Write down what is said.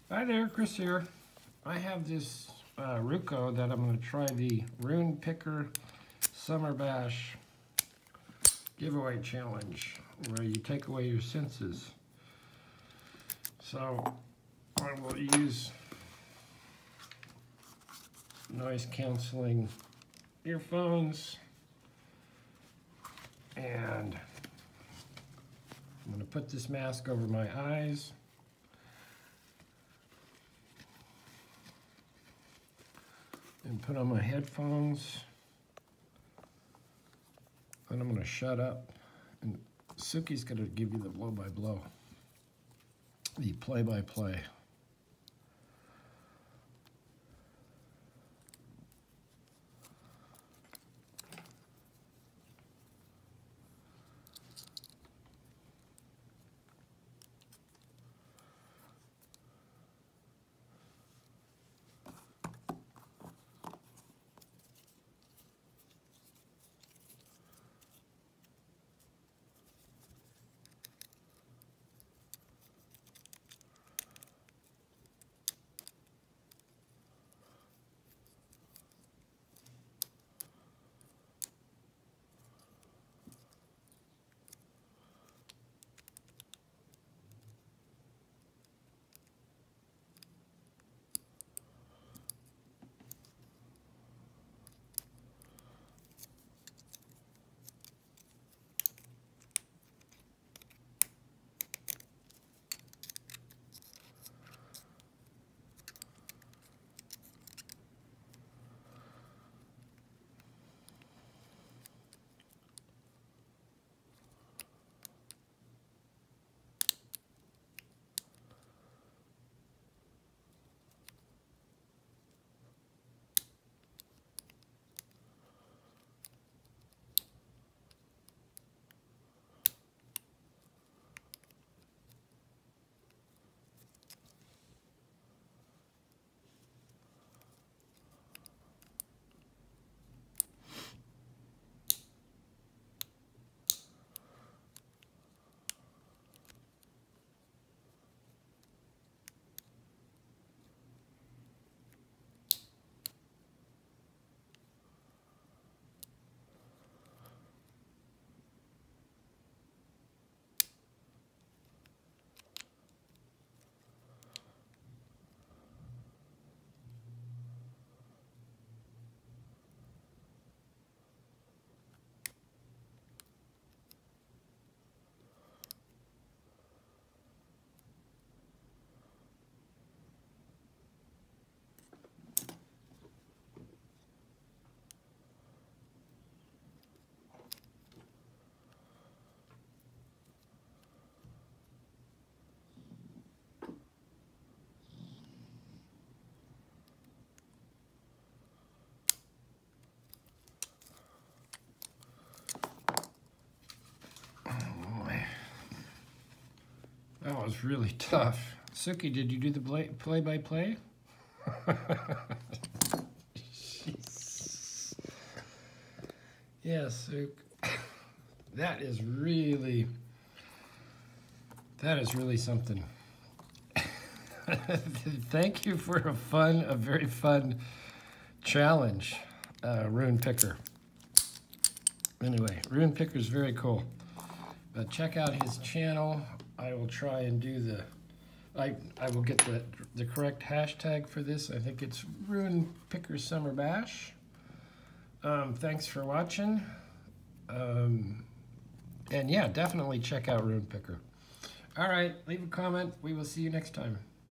Hi there, Chris here. I have this Ruko that I'm going to try the Rune Picker Summer Bash giveaway challenge where you take away your senses. So I will use noise canceling earphones and I'm going to put this mask over my eyes. And put on my headphones, and I'm going to shut up, and Suki's going to give you the blow-by-blow, the play-by-play. That was really tough. Suki, did you do the play-by-play? Yes, that is really something. Thank you for a very fun challenge, Rune Picker. Anyway, Rune Picker is very cool. But check out his channel. I will try and do I will get the correct hashtag for this. I think it's Rune Picker Summer Bash. Thanks for watching. And yeah, definitely check out Rune Picker. All right, leave a comment. We will see you next time.